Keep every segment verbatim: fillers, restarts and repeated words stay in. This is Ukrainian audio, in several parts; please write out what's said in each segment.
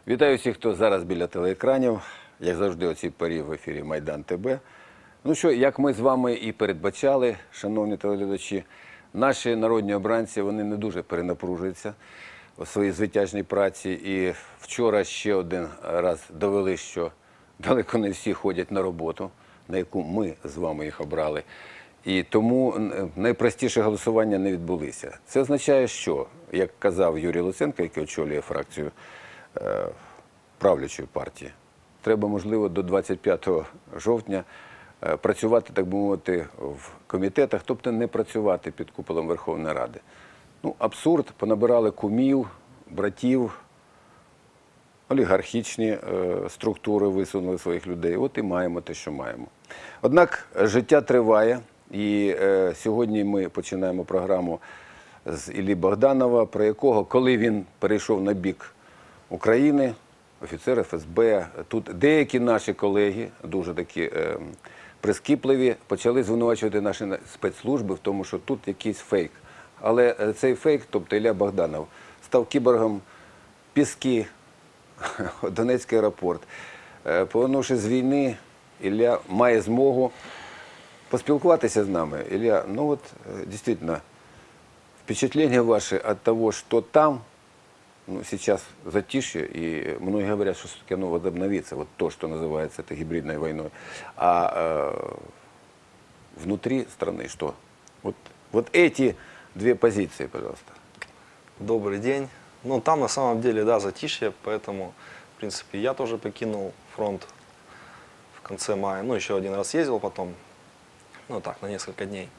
Вітаю всіх, хто зараз біля телеекранів. Як завжди, о цій порі в ефірі Майдан ТБ. Ну що, як ми з вами і передбачали, шановні телеглядачі, наші народні обранці, вони не дуже перенапружуються у своїй звитяжній праці. І вчора ще один раз довели, що далеко не всі ходять на роботу, на яку ми з вами їх обрали. І тому найпростіше голосування не відбулися. Це означає, що, як казав Юрій Луценко, який очолює фракцію правлячої партії, треба, можливо, до двадцять п'ятого жовтня працювати, так би мовити, в комітетах, тобто не працювати під куполом Верховної Ради. Ну, абсурд, понабирали кумів, братів, олігархічні е, структури висунули своїх людей. От і маємо те, що маємо. Однак життя триває, і е, сьогодні ми починаємо програму з Іллі Богданова, про якого, коли він перейшов на бік України, офіцер еф ес бе, тут деякі наші колеги, дуже такі е, прискіпливі, почали звинувачувати наші спецслужби в тому, що тут якийсь фейк. Але цей фейк, тобто Ілля Богданов, став кіборгом Піски, Донецький аеропорт. Повернувши з війни, Ілля має змогу поспілкуватися з нами. Ілля, ну от, дійсно, впечатление ваше от того, что там, ну, сейчас затишье, и многие говорят, что все-таки оно возобновится, вот то, что называется это гибридной войной. А э, внутри страны что? Вот, вот эти две позиции, пожалуйста. Добрый день. Ну, там на самом деле, да, затишье, поэтому, в принципе, я тоже покинул фронт в конце мая. Ну, еще один раз ездил потом, ну, так, на несколько дней.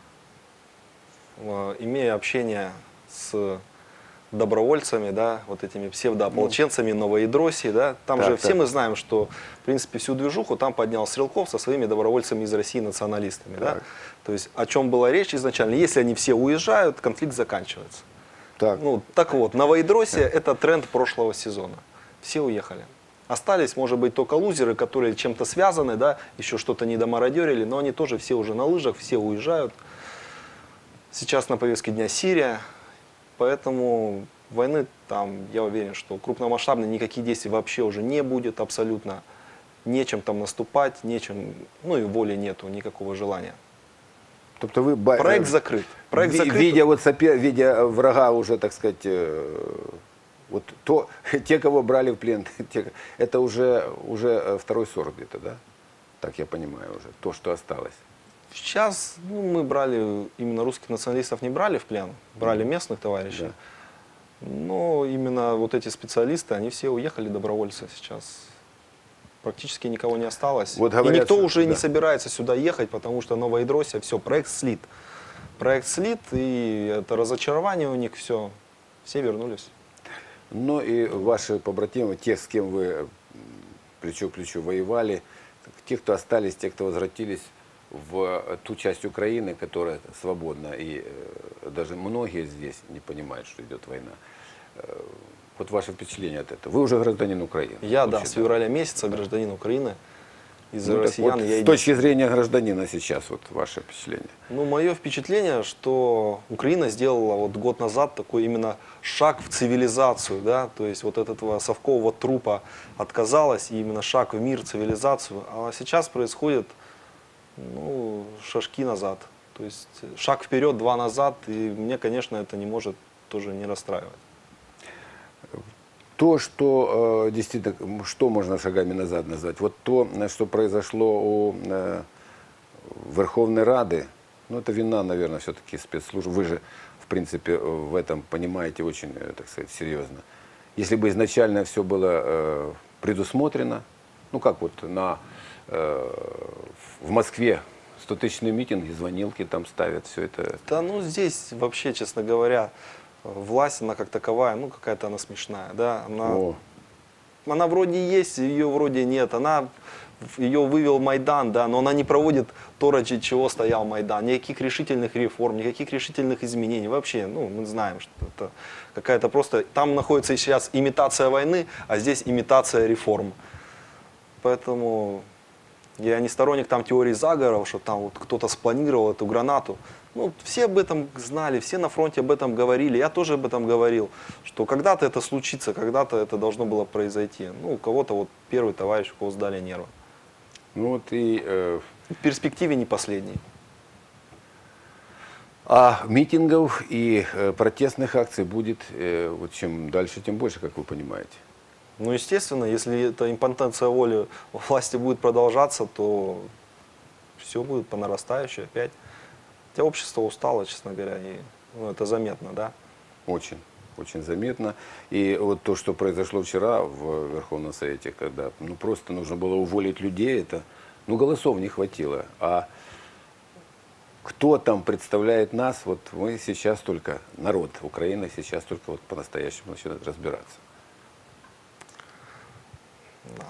Имея общение с добровольцами, да, вот этими псевдоополченцами Новоядроссии, да, там так, же так. все мы знаем, что, в принципе, всю движуху там поднял Стрелков со своими добровольцами из России, националистами, да. То есть, о чем была речь изначально, если они все уезжают, конфликт заканчивается. Так. Ну, так вот, Новоядроссия – это тренд прошлого сезона. Все уехали. Остались, может быть, только лузеры, которые чем-то связаны, да, еще что-то не домародерили, но они тоже все уже на лыжах, все уезжают. Сейчас на повестке дня Сирия, поэтому войны там, я уверен, что крупномасштабно никаких действий вообще уже не будет абсолютно. Нечем там наступать, нечем, ну и воли нету, никакого желания. Тобто ви Проект закрыт. Проект закрыт. Видя, вот, сопер... видя врага уже, так сказать, вот то, те, кого брали в плен, те, это уже, уже второй сорок где-то, да? Так я понимаю уже, то, что осталось. Сейчас ну, мы брали, именно русских националистов не брали в плен, брали местных товарищей. Да. Но именно вот эти специалисты, они все уехали, добровольцы сейчас. Практически никого не осталось. Вот говорят, и никто что, уже да. не собирается сюда ехать, потому что Новоядроссия, все, проект слит. Проект слит, и это разочарование у них, все, все вернулись. Ну и ваши побратимы, те, с кем вы плечо к плечу воевали, те, кто остались, те, кто возвратились в ту часть Украины, которая свободна, и даже многие здесь не понимают, что идет война. Вот ваше впечатление от этого. Вы уже гражданин Украины. Я, да, с февраля месяца гражданин Украины. Из ну, россиян вот, я с точки зрения гражданина сейчас, вот ваше впечатление. Ну, мое впечатление, что Украина сделала вот год назад такой именно шаг в цивилизацию, да, то есть вот от этого совкового трупа отказалась, и именно шаг в мир, цивилизацию. А сейчас происходит, ну, шажки назад. То есть шаг вперед, два назад, и мне, конечно, это не может тоже не расстраивать. То, что э, действительно, что можно шагами назад назвать, вот то, что произошло у э, Верховной Рады, ну это вина, наверное, все-таки спецслужб. Вы же, в принципе, в этом понимаете очень, так сказать, серьезно. Если бы изначально все было э, предусмотрено, ну как вот на, э, в Москве стотысячные митинги, звонилки там ставят, все это. Да, ну здесь вообще, честно говоря, власть, она как таковая, ну какая-то она смешная, да, она, она вроде есть, ее вроде нет, она, ее вывел Майдан, да, но она не проводит то, ради чего стоял Майдан, никаких решительных реформ, никаких решительных изменений, вообще, ну мы знаем, что это какая-то просто, там находится сейчас имитация войны, а здесь имитация реформ, поэтому Я не сторонник там теории заговоров, что там вот кто-то спланировал эту гранату. Ну, все об этом знали, все на фронте об этом говорили, я тоже об этом говорил, что когда-то это случится, когда-то это должно было произойти. Ну, у кого-то вот первый товарищ, у кого сдали нервы. Ну вот и э, В перспективе не последний. а митингов и э, протестных акций будет э, вот чем дальше, тем больше, как вы понимаете. Ну, естественно, если эта импотенция воли власти будет продолжаться, то все будет по нарастающей опять. Хотя общество устало, честно говоря, и ну, это заметно, да? Очень, очень заметно. И вот то, что произошло вчера в Верховном Совете, когда ну, просто нужно было уволить людей, это, ну, голосов не хватило. А кто там представляет нас, вот мы сейчас только, народ Украины сейчас только вот по-настоящему начинает разбираться. Да.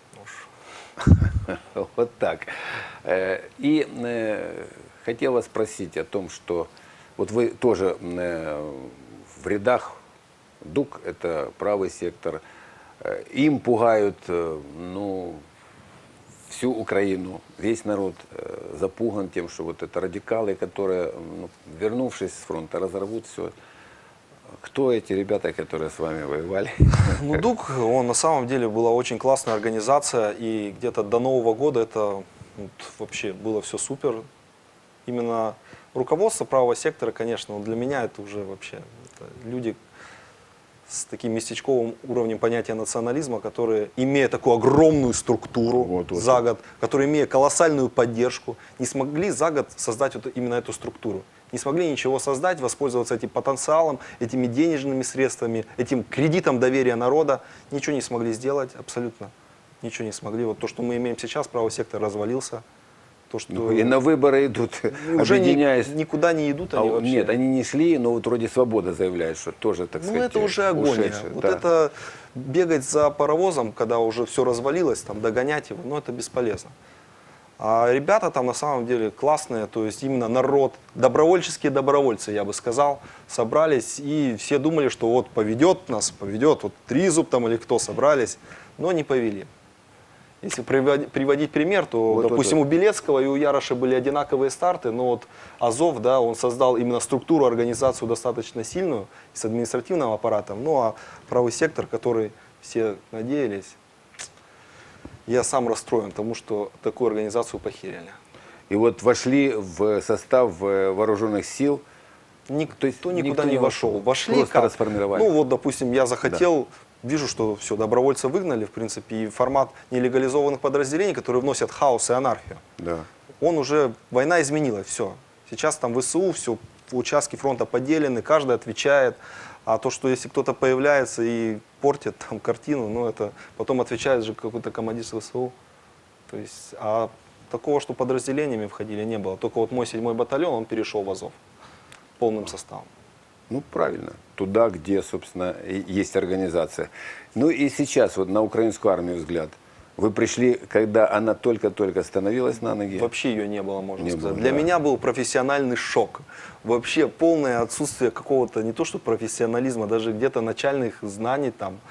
Уж. Вот так. Э, И э, хотел вас спросить о том, что вот вы тоже э, в рядах ДУК, это правый сектор, э, им пугают э, ну, всю Украину, весь народ э, запуган тем, что вот это радикалы, которые, ну, вернувшись с фронта, разорвут все. Кто эти ребята, которые с вами воевали? Ну, ДУК, он на самом деле была очень классная организация, и где-то до Нового года это вот, вообще было все супер. Именно руководство правого сектора, конечно, вот для меня это уже вообще это люди с таким местечковым уровнем понятия национализма, которые, имея такую огромную структуру Вот, вот, за вот. год, которые, имея колоссальную поддержку, не смогли за год создать вот именно эту структуру. Не смогли ничего создать, воспользоваться этим потенциалом, этими денежными средствами, этим кредитом доверия народа. Ничего не смогли сделать, абсолютно. Ничего не смогли. Вот то, что мы имеем сейчас, правый сектор развалился. То, что Ну, и на выборы идут, уже ни- объединяясь. никуда не идут А они у- вообще. Нет, они не шли, но вот вроде свобода заявляет, что тоже, так Ну, сказать, это уже агония. ушедшие, Вот да. это бегать за паровозом, когда уже все развалилось, там, догонять его, ну, это бесполезно. А ребята там на самом деле классные, то есть именно народ, добровольческие добровольцы, я бы сказал, собрались, и все думали, что вот поведет нас, поведет, вот Тризуб там или кто собрались, но не повели. Если приводить, приводить пример, то, Вот, допустим, вот, у Белецкого и у Яроша были одинаковые старты, но вот Азов, да, он создал именно структуру, организацию достаточно сильную, с административным аппаратом, ну а правый сектор, который все надеялись, я сам расстроен, потому что такую организацию похерили. И вот вошли в состав э, вооруженных сил. Никто, То есть никуда никто не не вошел. вошел, Вошли просто как? расформировали. Ну вот, допустим, я захотел, вижу, что все, добровольца выгнали, в принципе, и формат нелегализованных подразделений, которые вносят хаос и анархию. Да. Он уже, война изменилась, все. Сейчас там ВСУ, все, участки фронта поделены, каждый отвечает. А то, что если кто-то появляется и портит там картину, ну это потом отвечает же какой-то командир ВСУ. То есть, а такого, что подразделениями входили, не было. Только вот мой седьмой батальон, он перешел в Азов полным составом. Ну, правильно. Туда, где, собственно, и есть организация. Ну и сейчас, вот на украинскую армию взгляд. Вы пришли, когда она только-только становилась на ноги? Вообще ее не было, можно Не сказать. было, Для да. меня был профессиональный шок. Вообще полное отсутствие какого-то, не то что профессионализма, даже где-то начальных знаний там,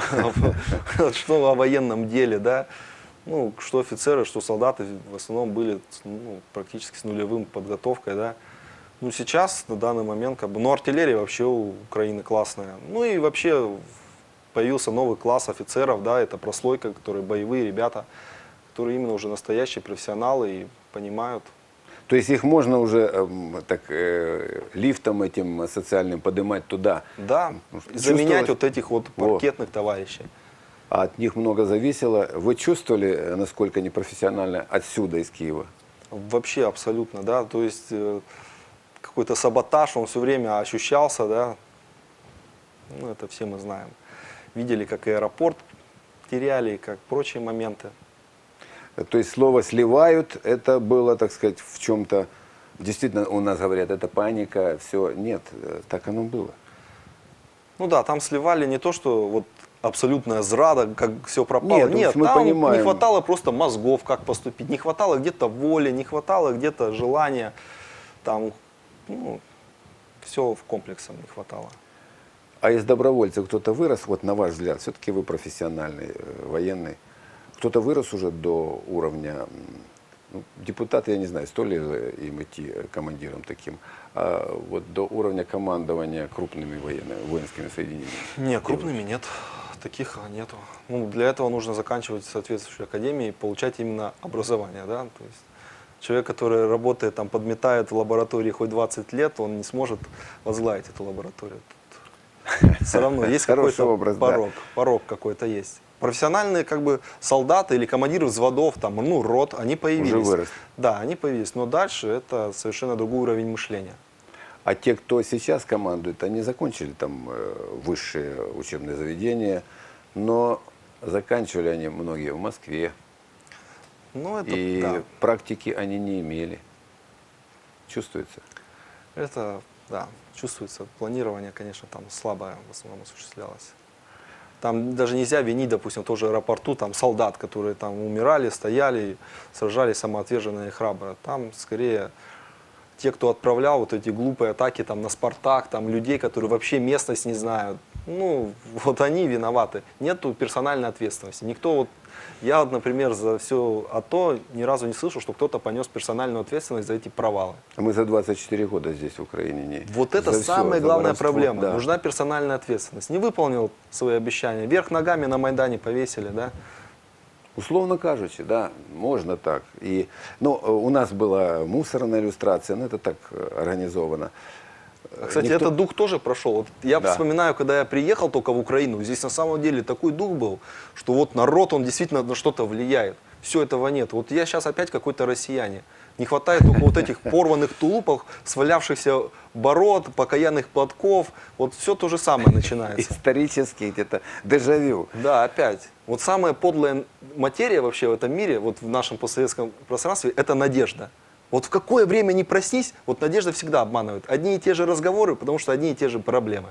что о военном деле, да. Ну, что офицеры, что солдаты в основном были ну, практически с нулевым подготовкой, да. Ну, сейчас, на данный момент, как бы, ну, артиллерия вообще у Украины классная. Ну, и вообще появился новый класс офицеров, да, это прослойка, которые боевые ребята, которые именно уже настоящие профессионалы и понимают. То есть их можно уже эм, так э, лифтом этим социальным поднимать туда? Да, Ну, что, и заменять чувствовалось? вот этих вот Во. паркетных товарищей. А от них много зависело. Вы чувствовали, э, насколько непрофессионально отсюда, из Киева? Вообще абсолютно, да, то есть э, какой-то саботаж, он все время ощущался, да, ну, это все мы знаем. Видели, как и аэропорт теряли, и как прочие моменты. То есть слово «сливают» это было, так сказать, в чем-то, действительно, у нас говорят, это паника, все. Нет, э, так оно было. Ну да, там сливали не то, что вот абсолютная зрада, как все пропало. Нет, Нет, мы там понимаем. не хватало просто мозгов, как поступить, не хватало где-то воли, не хватало где-то желания, там, ну, все в комплексом не хватало. А из добровольцев кто-то вырос, вот на ваш взгляд, все-таки вы профессиональный, э, военный, кто-то вырос уже до уровня м, Ну, депутат, я не знаю, стоит ли им идти командиром таким, а вот до уровня командования крупными военными, воинскими соединениями. Не, крупными нет. Таких нету. Ну, для этого нужно заканчивать соответствующую академию и получать именно образование. Да? То есть человек, который работает, там, подметает в лаборатории хоть двадцать лет, он не сможет возглавить эту лабораторию. Тут все равно есть Хороший какой-то образ, да. порог. Порог какой-то есть. Профессиональные как бы солдаты или командиры взводов, там, ну, рот, они появились. Уже выросли. Да, они появились. Но дальше это совершенно другой уровень мышления. А те, кто сейчас командует, они закончили там э, высшие учебные заведения, но заканчивали они многие в Москве, Ну, это, и да. практики они не имели. Чувствуется. Это, да, чувствуется. Планирование, конечно, там слабое в основном осуществлялось. Там даже нельзя винить, допустим, в том же аэропорту, там солдат, которые там умирали, стояли, сражались самоотверженно и храбро. Там скорее те, кто отправлял вот эти глупые атаки там на Спартак, там людей, которые вообще местность не знают, ну, вот они виноваты. Нету персональной ответственности. Никто вот, я вот, например, за все АТО ни разу не слышал, что кто-то понес персональную ответственность за эти провалы. А мы за двадцать четыре года здесь, в Украине, не... Вот это за всё, самая за главная воровство, проблема. да. Нужна персональная ответственность. Не выполнил свои обещания. Вверх ногами на Майдане повесили, да? Условно кажучи, да, можно так. И, ну, у нас была мусорная иллюстрация, но это так э, организовано. А, Кстати, Никто- этот дух тоже прошел. Вот я Да. вспоминаю, когда я приехал только в Украину, здесь на самом деле такой дух был, что вот народ, он действительно на что-то влияет. Все этого нет. Вот я сейчас опять какой-то россияне. Не хватает только вот этих порванных тулупов, свалявшихся бород, покаянных платков. Вот все то же самое начинается. Исторический где-то дежавю. Да, опять. Вот самая подлая материя вообще в этом мире, вот в нашем постсоветском пространстве, это надежда. Вот в какое время не проснись, вот надежда всегда обманывает. Одни и те же разговоры, потому что одни и те же проблемы.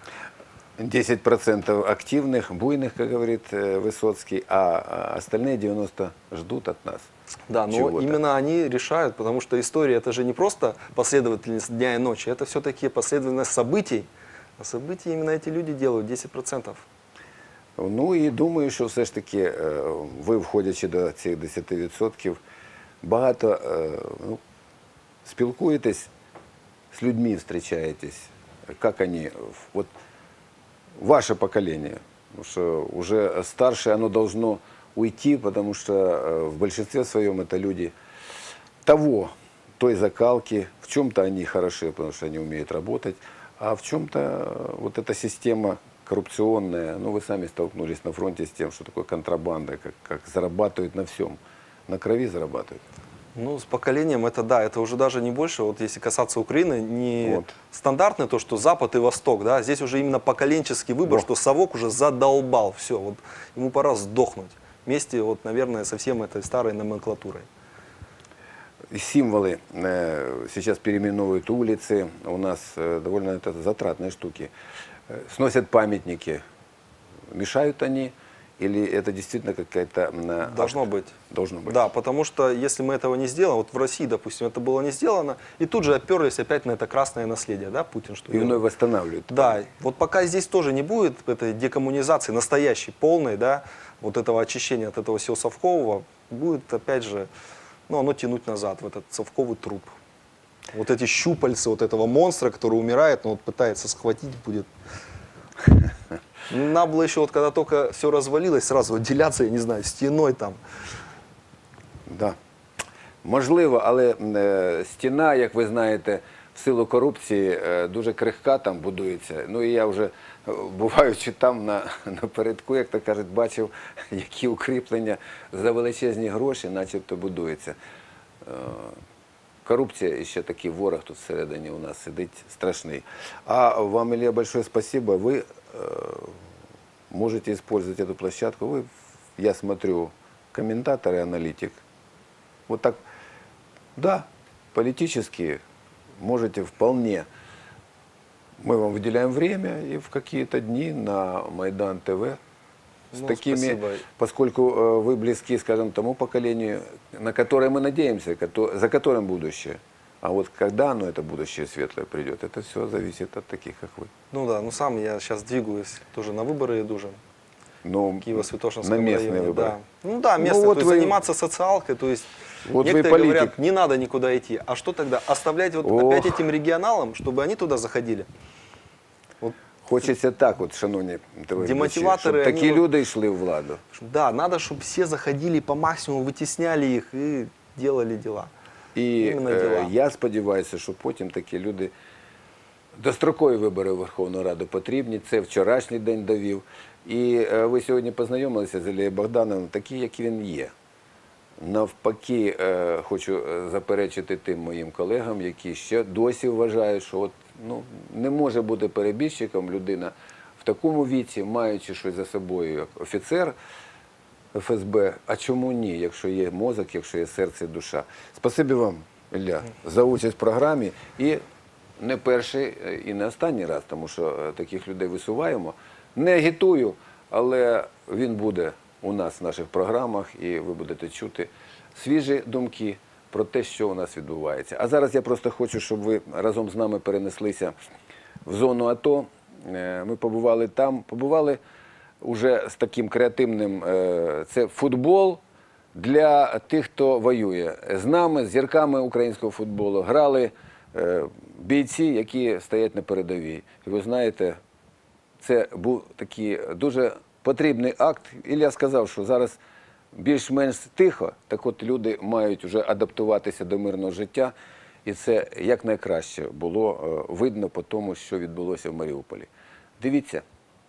десять процентов активных, буйных, как говорит э, Высоцкий, а а остальные девяносто ждут от нас. Да, но чего-то. именно они решают, потому что история это же не просто последовательность дня и ночи, это все-таки последовательность событий. А события именно эти люди делают десять процентов. Ну і думаю, що все ж таки е, ви, входячи до цих десяти відсотків, багато е, ну, спілкуєтесь з людьми, зустрічаєтесь, як вони, вот ваше поколение, потому что уже старшее оно должно уйти, потому что э, в большинстве своем это люди того, той закалки, в чем-то они хороши, потому что они умеют работать, а в чем-то э, вот эта система коррупционная, ну вы сами столкнулись на фронте с тем, что такое контрабанда, как, как зарабатывают на всем, на крови зарабатывают. Ну, с поколением это да, это уже даже не больше, вот если касаться Украины, не Вот. стандартное то, что Запад и Восток, да, здесь уже именно поколенческий выбор, Во. что совок уже задолбал, все, вот ему пора сдохнуть. Вместе, вот, наверное, со всем этой старой номенклатурой. Символы э, сейчас переименовывают улицы, у нас э, довольно это затратные штуки. Э, сносят памятники, мешают они или это действительно какая-то... э, Должно акт? быть. Должно быть. Да, потому что если мы этого не сделаем, вот в России, допустим, это было не сделано, и тут же оперлись опять на это красное наследие, да, Путин что И делает? вновь восстанавливают. Да, вот пока здесь тоже не будет этой декоммунизации настоящей, полной, да, вот этого очищения от этого всего совкового, будет опять же, ну, оно тянуть назад в этот совковый труп. Вот эти щупальца вот этого монстра, который умирает, но вот пытается схватить будет. Надо было еще, вот когда только все развалилось, сразу отделяться, я не знаю, стеной там. Да. Можливо, але е, стіна, як ви знаєте, в силу корупції е, дуже крихка там будується. Ну і я вже, е, буваючи там на, напередку, як то кажуть, бачив, які укріплення за величезні гроші начебто будуються. Е, корупція і ще такий ворог тут всередині у нас сидить страшний. А вам, Илья, большое спасибо. Вы э, можете использовать эту площадку. Вы, я смотрю, комментатор и аналитик. Вот так, да, политически можете вполне. Мы вам выделяем время и в какие-то дни на Майдан ТВ с Ну, такими, спасибо. поскольку э, вы близки, скажем, тому поколению, на которое мы надеемся, кото- за которым будущее. А вот когда оно, это будущее светлое придет, это все зависит от таких, как вы. Ну да, ну сам я сейчас двигаюсь, тоже на выборы иду же. Но Киево-Святошинском на местные районе, выборы. да. Ну да, местные, вот то есть вы- заниматься социалкой, то есть Вот вы Некоторые политик. говорят, не надо никуда идти. А что тогда? Оставлять вот Ох. опять этим регионалам, чтобы они туда заходили? Вот, Хочеться так, от, шановні товариші, Демотиватори, щоб такі вони- люди йшли в владу. да, надо, чтобы все заходили по максимуму, вытесняли их и делали дела. І Іменно е, діла. я сподіваюся, що потім такі люди, дострокові вибори в Верховну Раду потрібні, це вчорашній день довів. І е, ви сьогодні познайомилися з Ілією Богдановим, такий, як він є. Навпаки, е, хочу е, заперечити тим моїм колегам, які ще досі вважають, що от, ну, не може бути перебіжчиком людина в такому віці, маючи щось за собою як офіцер Еф Ес Бе. А чому ні, якщо є мозок, якщо є серце і душа? Спасибі вам, Ілля, за участь в програмі. І не перший е, і не останній раз, тому що е, таких людей висуваємо. Не агітую, але він буде у нас в наших програмах, і ви будете чути свіжі думки про те, що у нас відбувається. А зараз я просто хочу, щоб ви разом з нами перенеслися в зону АТО. Е, Ми побували там, побували уже з таким креативним, е, це футбол для тих, хто воює. З нами, з зірками українського футболу, грали е, бійці, які стоять на передовій. І ви знаєте, це був такий дуже потрібний акт. Ілля сказав, що зараз більш-менш тихо, так от люди мають вже адаптуватися до мирного життя. І це якнайкраще було е, видно по тому, що відбулося в Маріуполі. Дивіться.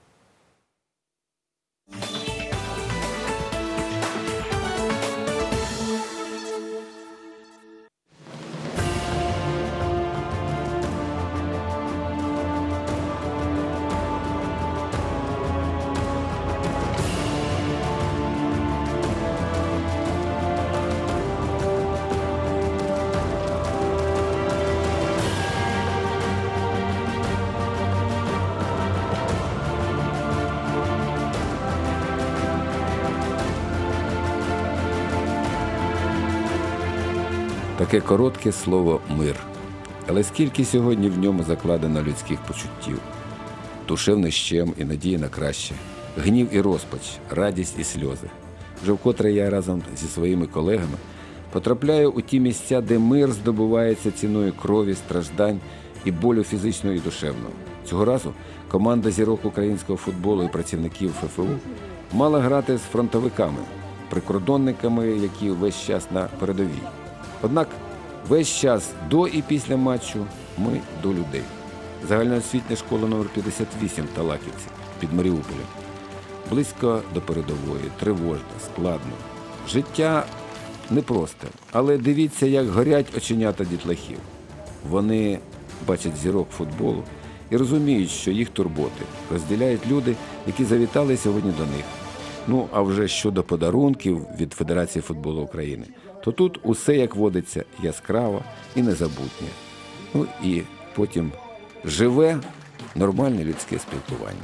Таке коротке слово «мир». Але скільки сьогодні в ньому закладено людських почуттів. Душевний щем і надія на краще, гнів і розпач, радість і сльози. Вже вкотре я разом зі своїми колегами потрапляю у ті місця, де мир здобувається ціною крові, страждань і болю фізичного і душевного. Цього разу команда зірок українського футболу і працівників Еф Еф У мала грати з фронтовиками, прикордонниками, які весь час на передовій. Однак весь час до і після матчу ми до людей. Загальноосвітня школа номер п'ятдесят вісім Талаківці під Маріуполем. Близько до передової, тривожно, складно. Життя непросте, але дивіться, як горять оченята дітлахів. Вони бачать зірок футболу і розуміють, що їх турботи розділяють люди, які завітали сьогодні до них. Ну, а вже щодо подарунків від Федерації футболу України, то тут усе, як водиться, яскраво і незабутнє. Ну і потім живе, нормальне людське спілкування.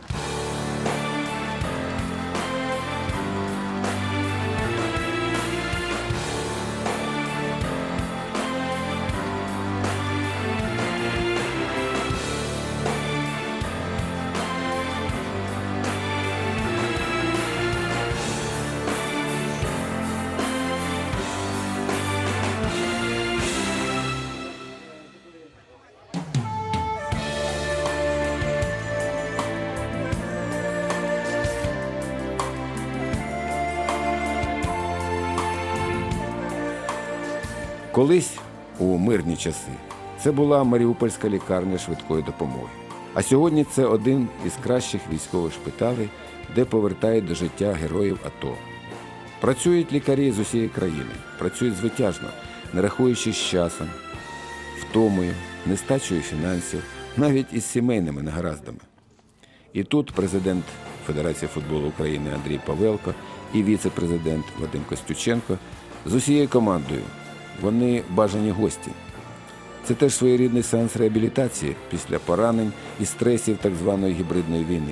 Колись, у мирні часи, це була Маріупольська лікарня швидкої допомоги. А сьогодні це один із кращих військових шпиталей, де повертають до життя героїв АТО. Працюють лікарі з усієї країни, працюють звитяжно, не рахуючись з часом, втомою, нестачею фінансів, навіть із сімейними негараздами. І тут президент Федерації футболу України Андрій Павелко і віце-президент Вадим Костюченко з усією командою. Вони бажані гості. Це теж своєрідний сеанс реабілітації після поранень і стресів так званої гібридної війни.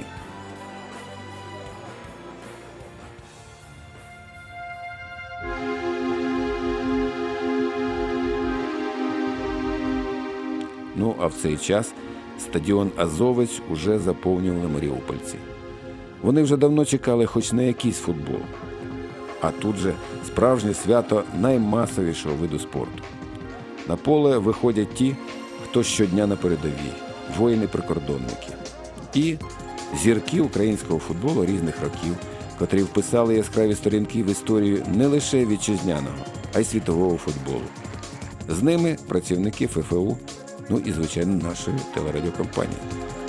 Ну, а в цей час стадіон «Азовець» уже заповнювали маріупольці. Вони вже давно чекали хоч на якийсь футбол. А тут же справжнє свято наймасовішого виду спорту. На поле виходять ті, хто щодня на передовій, воїни-прикордонники. І зірки українського футболу різних років, котрі вписали яскраві сторінки в історію не лише вітчизняного, а й світового футболу. З ними працівники ФФУ, ну і, звичайно, нашої телерадіокомпанії.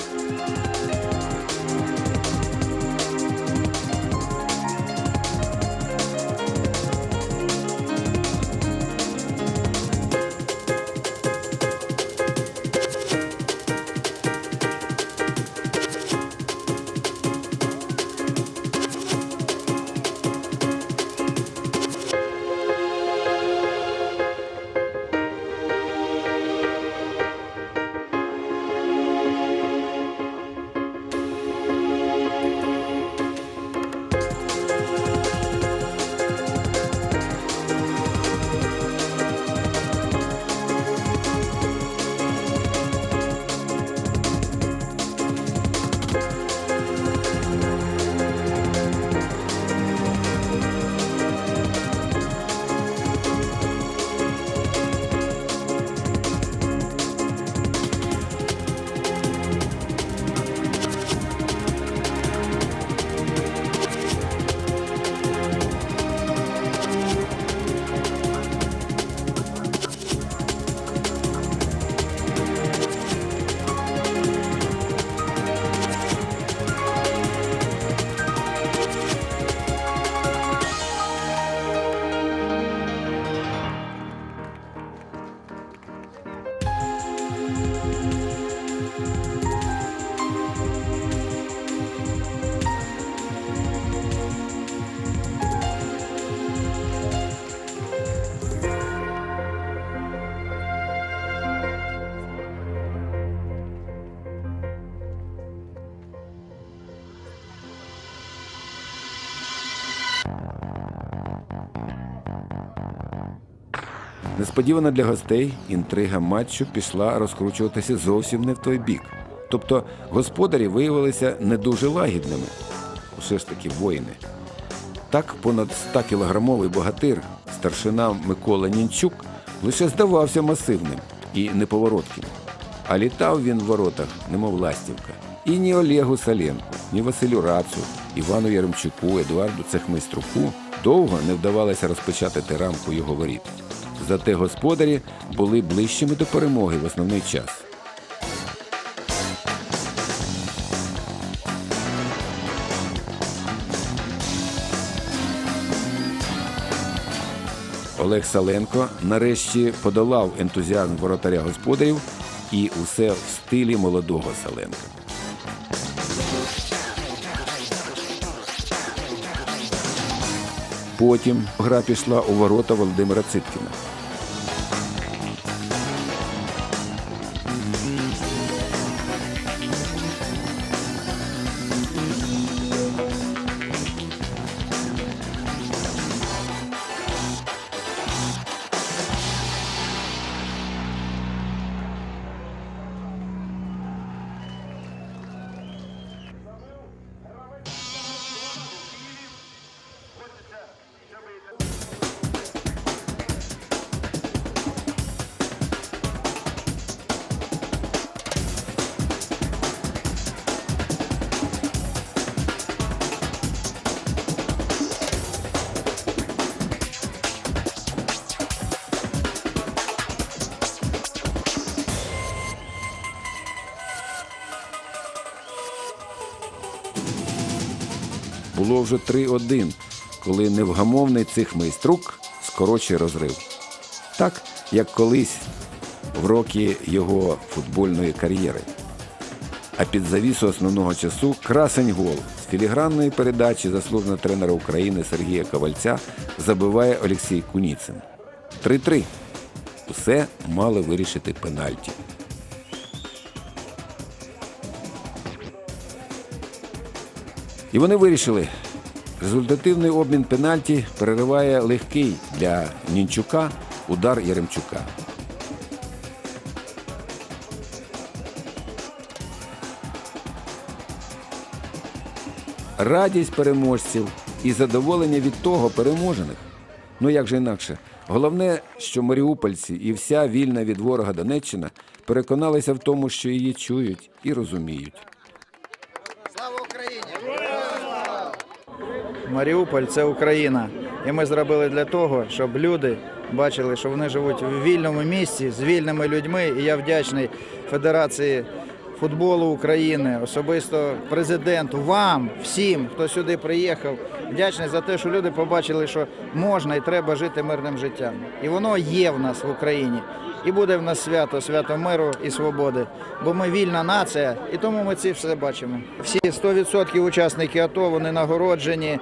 Несподівано для гостей інтрига матчу пішла розкручуватися зовсім не в той бік. Тобто господарі виявилися не дуже лагідними. Усе ж таки воїни. Так понад ста-кілограмовий богатир, старшина Микола Нінчук, лише здавався масивним і неповоротким. А літав він в воротах, немов ластівка. І ні Олегу Саленку, ні Василю Рацу, Івану Яремчуку, Едуарду Цехмайструку довго не вдавалося розпечатати рамку його воріт. Зате господарі були ближчими до перемоги в основний час. Олег Саленко нарешті подолав ентузіазм воротаря господарів, і усе в стилі молодого Саленка. Потім гра пішла у ворота Володимира Циткіна. Було вже три один, коли невгамовний Цехмайструк скорочує розрив. Так, як колись в роки його футбольної кар'єри. А під завісу основного часу красень гол з філігранної передачі заслуженого тренера України Сергія Ковальця забиває Олексій Куніцин. три-три. Усе мали вирішити пенальті. І вони вирішили. Результативний обмін пенальті перериває легкий для Нінчука удар Яремчука. Радість переможців і задоволення від того переможених. Ну як же інакше? Головне, що маріупольці і вся вільна від ворога Донеччина переконалися в тому, що її чують і розуміють. Слава Україні! Маріуполь – це Україна. І ми зробили для того, щоб люди бачили, що вони живуть в вільному місці з вільними людьми. І я вдячний Федерації футболу України, особисто президенту, вам, всім, хто сюди приїхав. Вдячний за те, що люди побачили, що можна і треба жити мирним життям. І воно є в нас в Україні. І буде в нас свято, свято миру і свободи. Бо ми вільна нація, і тому ми це все бачимо. Всі сто відсотків учасники АТО, вони нагороджені.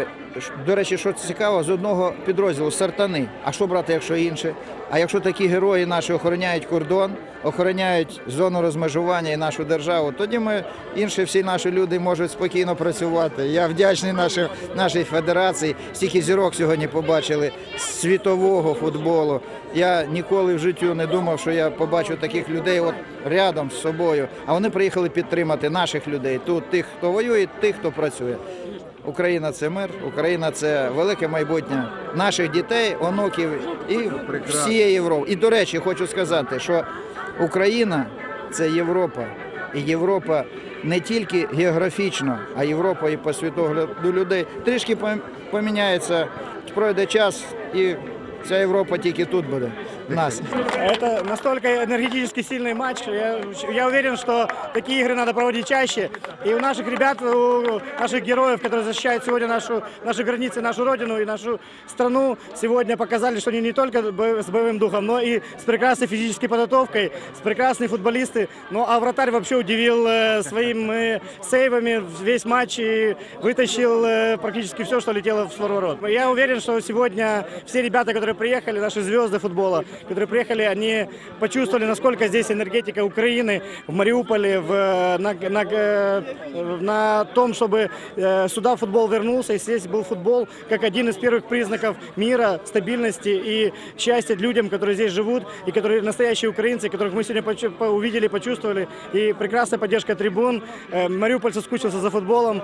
До речі, що цікаво, з одного підрозділу, з Сартани. А що брати, якщо інше? А якщо такі герої наші охороняють кордон, охороняють зону розмежування і нашу державу, тоді ми, інші всі наші люди можуть спокійно працювати. Я вдячний нашій, нашій федерації. Стільки зірок сьогодні побачили світового футболу. Я ніколи в житті не думав, що я побачу таких людей от рядом з собою. А вони приїхали підтримати наших людей. Тут тих, хто воює, тих, хто працює. Україна – це мир, Україна – це велике майбутнє наших дітей, онуків і всієї Європи. І, до речі, хочу сказати, що Україна – це Європа. І Європа не тільки географічно, а Європа і по світогляду людей. Трішки поміняється, пройде час, і вся Європа тільки тут буде. Нас. Это настолько энергетически сильный матч. Я, я уверен, что такие игры надо проводить чаще. И у наших ребят, у наших героев, которые защищают сегодня нашу, наши границы, нашу родину и нашу страну, сегодня показали, что они не только с боевым духом, но и с прекрасной физической подготовкой, с прекрасные футболисты. Ну а вратарь вообще удивил своими сейвами весь матч и вытащил практически все, что летело в свой ворот. Я уверен, что сегодня все ребята, которые приехали, наши звезды футбола, которые приехали, они почувствовали, насколько здесь энергетика Украины в Мариуполе, в, на, на, на том, чтобы сюда футбол вернулся, и здесь был футбол как один из первых признаков мира, стабильности и счастья людям, которые здесь живут, и которые настоящие украинцы, которых мы сегодня увидели, почувствовали, и прекрасная поддержка трибун. Мариуполь соскучился за футболом,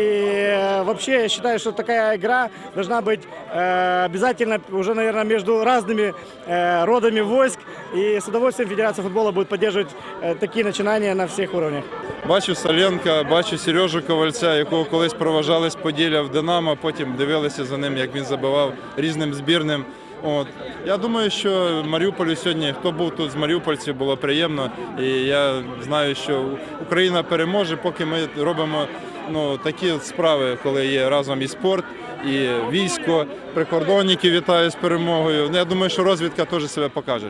и вообще я считаю, что такая игра должна быть обязательно уже, наверное, между разными родами войск, и с удовольствием Федерация футбола будет поддерживать такие начинания на всех уровнях. Бачу Саленка, бачу Сережу Ковальця, якого колись проважали з Поділля в Динамо, потім дивилися за ним, як він забивав різним збірним. От. Я думаю, що Маріуполю сьогодні, хто був тут з маріупольців, було приємно. І я знаю, що Україна переможе, поки ми робимо ну, такі справи, коли є разом і спорт, і військо, прикордонники вітаю з перемогою. Я думаю, що розвідка теж себе покаже.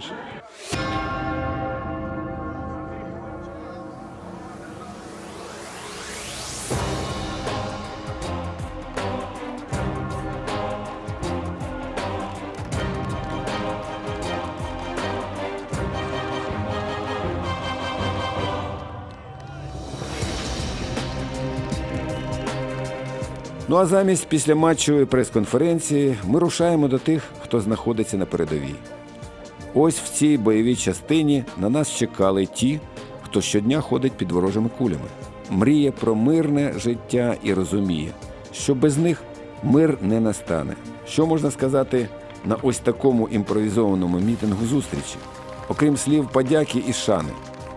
Ну а замість післяматчевої прес-конференції ми рушаємо до тих, хто знаходиться на передовій. Ось в цій бойовій частині на нас чекали ті, хто щодня ходить під ворожими кулями, мріє про мирне життя і розуміє, що без них мир не настане. Що можна сказати на ось такому імпровізованому мітингу зустрічі, окрім слів подяки і шани?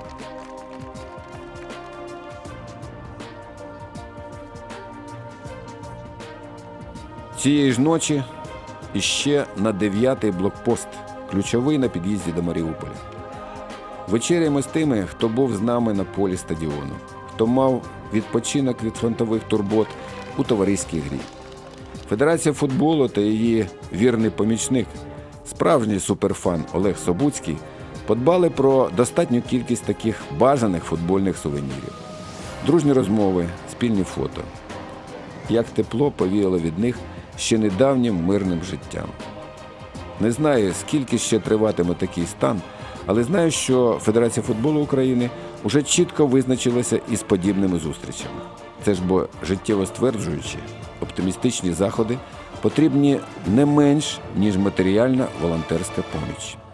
Цієї ж ночі іще на дев'ятий блокпост, ключовий на під'їзді до Маріуполя. Вечеряємо з тими, хто був з нами на полі стадіону, хто мав відпочинок від фронтових турбот у товариській грі. Федерація футболу та її вірний помічник, справжній суперфан Олег Собуцький, подбали про достатню кількість таких бажаних футбольних сувенірів. Дружні розмови, спільні фото. Як тепло повіяло від них ще недавнім мирним життям. Не знаю, скільки ще триватиме такий стан, але знаю, що Федерація футболу України уже чітко визначилася із подібними зустрічами. Це ж бо життєво стверджуючі, оптимістичні заходи потрібні не менш, ніж матеріальна волонтерська поміч.